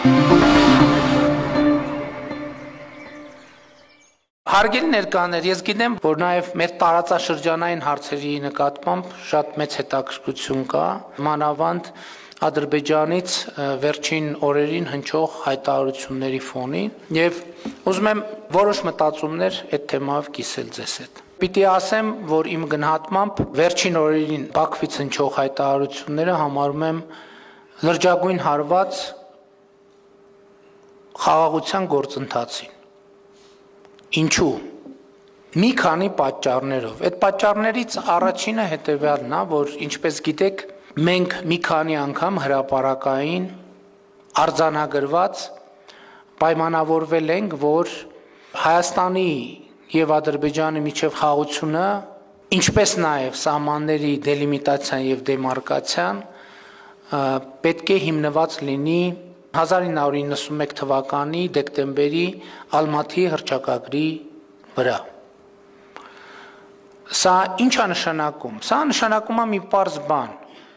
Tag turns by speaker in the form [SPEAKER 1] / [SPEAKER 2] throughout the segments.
[SPEAKER 1] Հարգելի ներկաներ, ես գիտեմ, որ նաև մեր տարածաշրջանային հարցերի նկատմամբ շատ մեծ հետաքրքրություն կա, մանավանդ Ադրբեջանից վերջին օրերին հնչող հայտարարությունների ֆոնին, եւ ուզում եմ որոշ մտածումներ այդ թեմայով կիսել ձեզ հետ։ Պիտի ասեմ, որ իմ գնահատմամբ վերջին օրերին Բաքվից հնչող հայտարարությունները համարում եմ լրջագույն հարված խաղաղության գործընթացին։ Ինչու՞։ Մի քանի պատճառներով։ Այդ պատճառներից առաջինը հետևյալն է, որ ինչպես գիտեք, մենք մի քանի անգամ հրապարակային արձանագրված պայմանավորվել ենք, որ Հայաստանի եւ Ադրբեջանի միջև խաղաղությունը, ինչպես նաեւ սահմանների դելիմիտացիան եւ դեմարկացիան պետք է հիմնված լինի 1991 թվականի դեկտեմբերի Ալմաթիի հռչակագրի վրա։ Սա ինչ է նշանակում։ Սա նշանակում է մի պարզ բան,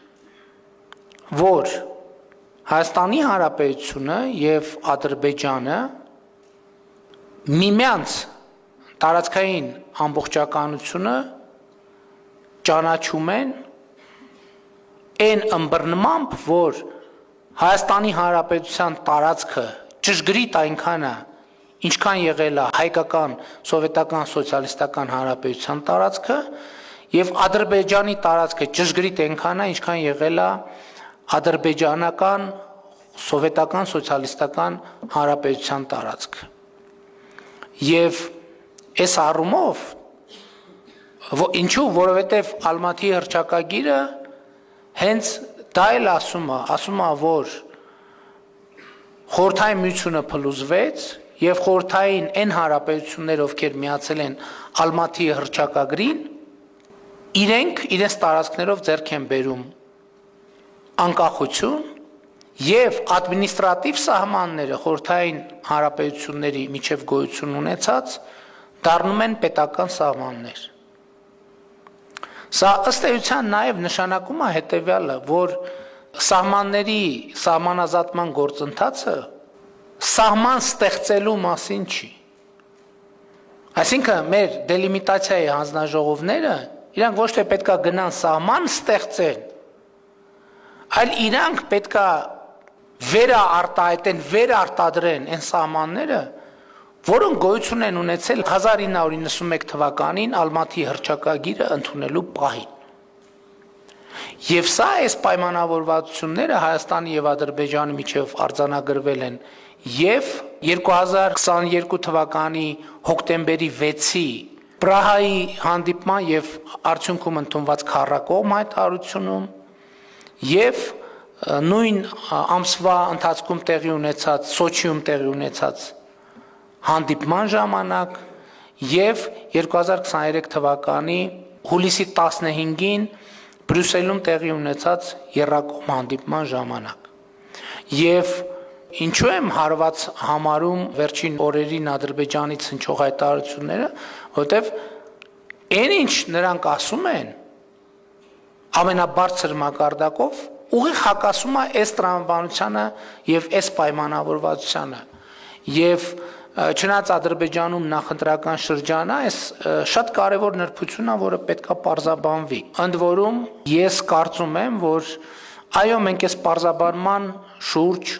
[SPEAKER 1] որ Հայաստանի Հանրապետությունը եւ Ադրբեջանը միմյանց տարածքային ամբողջականությունը ճանաչում են այն ըմբռնմամբ, որ Հայաստանի Հանրապետության տարածքը ճշգրիտ այնքան է, ինչքան եղել է հայկական սովետական սոցիալիստական հանրապետության տարածքը, եւ Ադրբեջանի տարածքը ճշգրիտ այնքան է, ինչքան եղել է ադրբեջանական սովետական սոցիալիստական հանրապետության տարածքը։ Եվ այս առումով ինչու, որովհետեւ Ալմաթիի հռչակագիրը հենց դա էլ ասում է, որ խորհրդային միությունը փլուզվեց եւ խորհրդային այն հանրապետություններ, ովքեր միացել են Ալմաթիի հռչակագրին, իրենց տարածքներով ձեռք են բերում անկախություն եւ ադմինիստրատիվ սահմանները խորհրդային հանրապետությունների միջև գոյություն ունեցած դառնում են պետական սահմաններ։ Սա ըստ էության նաև նշանակում է հետևյալը, որ սահմանների սահմանազատման գործընթացը սահման ստեղծելու մասին չի։ Այսինքն մեր դելիմիտացիայի հանձնաժողովները իրանք ոչ թե պետքա գնան սահման ստեղծեն, այլ իրանք պետքա վերարտահայտեն, վերարտադրեն այն սահմանները, որոնք գոյություն են ունեցել 1991 թվականին Ալմաթիի հռչակագիրը ընդունելու պահին։ Եվ սա այս պայմանավորվածությունները Հայաստանի եւ Ադրբեջանի միջև արձանագրվել են եւ 2022 թվականի հոկտեմբերի 6-ի Պրահայի հանդիպման եւ արդյունքում ընդունված քառակողմ հայտարարությունում եւ նույն ամսվա ընթացքում տեղի ունեցած Սոչիում տեղի ունեցած հանդիպման ժամանակ եւ 2023 թվականի հուլիսի 15-ին Բրյուսելում տեղի ունեցած եռակողմ հանդիպման ժամանակ։ Եվ ինչու եմ հարված համարում վերջին օրերին Ադրբեջանից հնչող հայտարարությունները, որտեվ այն ինչ նրանք ասում են ամենաբարձր մակարդակով ուղիղ հակասում է այս տրամաբանությանը եւ այս պայմանավորվածությանը։ Եվ չնայած Ադրբեջանում նախընտրական շրջան է, այս շատ կարևոր նրբություն է, որը պետքա պարզաբանվի։ Ընդ որում ես կարծում եմ, որ այո, մենք այս պարզաբանման շուրջ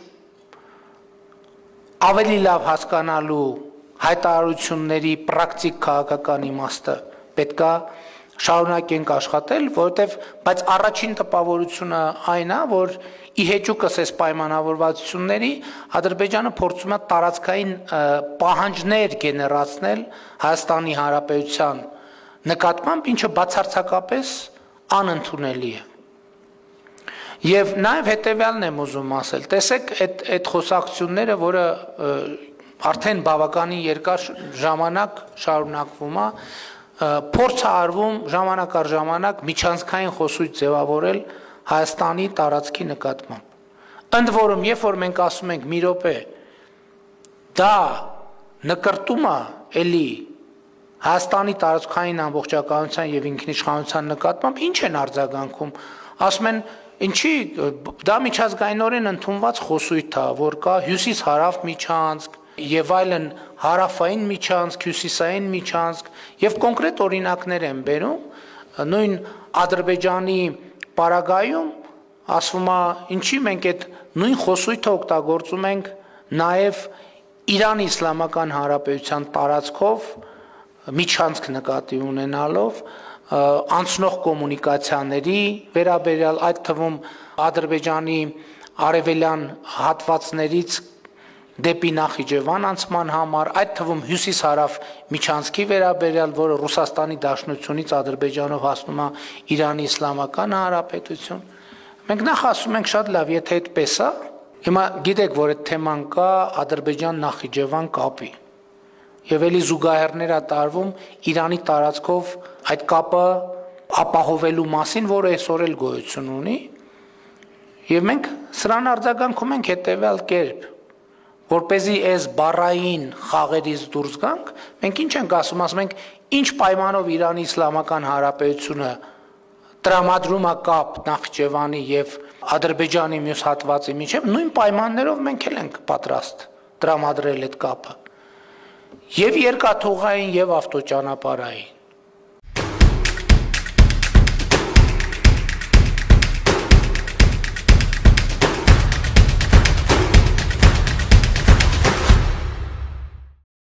[SPEAKER 1] ավելի լավ հասկանալու հայտարարությունների պրակտիկ քաղաքական իմաստը պետքա շարունակենք աշխատել, որովհետև բայց առաջին տպավորությունը այն է, որ ի հեճուկս այս պայմանավորվածությունների Ադրբեջանը փորձում է տարածքային պահանջներ գեներացնել Հայաստանի Հանրապետության նկատմամբ, ինչը բացարձակապես անընդունելի է։ Եվ նաև հետևյալն եմ ուզում ասել, տեսեք այդ խոսակցությունները, որը արդեն բավականին երկար ժամանակ շարունակվում է, փորձ է արվում ժամանակ առ ժամանակ միջանցքային խոսույթ ձևավորել Հայաստանի տարածքի նկատմամբ։ Ընդ որում, երբ որ մենք ասում ենք մի րոպե, դա նկրտում է էլի Հայաստանի տարածքային ամբողջականության եւ ինքնիշխանության նկատմամբ, ինչ են արձագանքում, ասում են ինչի դա միջազգայինորեն ընդունված խոսույթ է, որ կա հյուսիս-հարավ միջանցք եւ այլն հարավային միջանցք, հյուսիսային միջանցք եւ կոնկրետ օրինակներ են բերում, նույն Ադրբեջանի պարագայում ասվում է, ինչի մենք այդ նույն խոսույթը օգտագործում ենք նաեւ Իրանի Իսլամական Հանրապետության տարածքով միջանցք նկատի ունենալով անցնող կոմունիկացիաների վերաբերյալ այդ թվում Ադրբեջանի արևելյան հատվածներից դեպի Նախիջևան անցման համար, այդ թվում հյուսիս-հարավ միջանցքի վերաբերյալ, որը Ռուսաստանի Դաշնությունից Ադրբեջանով հասնում է Իրանի Իսլամական Հանրապետություն։ Մենք նախ ասում ենք շատ լավ, եթե այդպես է, հիմա գիտեք, որ այդ թեման կա Ադրբեջան-Նախիջևան կապի։ Եվ էլի զուգահեռներ է տարվում Իրանի տարածքով այդ կապը ապահովելու մասին, որը այսօր էլ գոյություն ունի, եւ մենք սրան արձագանքում ենք հետեւյալ կերպ, որպեսզի այս բառային խաղերից դուրս գանք, մենք ինչ ենք ասում ենք, ինչ պայմանով Իրանի Իսլամական Հանրապետությունը տրամադրում է կապ Նախիջևանի եւ Ադրբեջանի մյուս հատվածի միջեւ, նույն պայմաններով մենք էլ ենք պատրաստ տրամադրել այդ կապը։ Եվ երկաթուղային եւ ավտոճանապարհային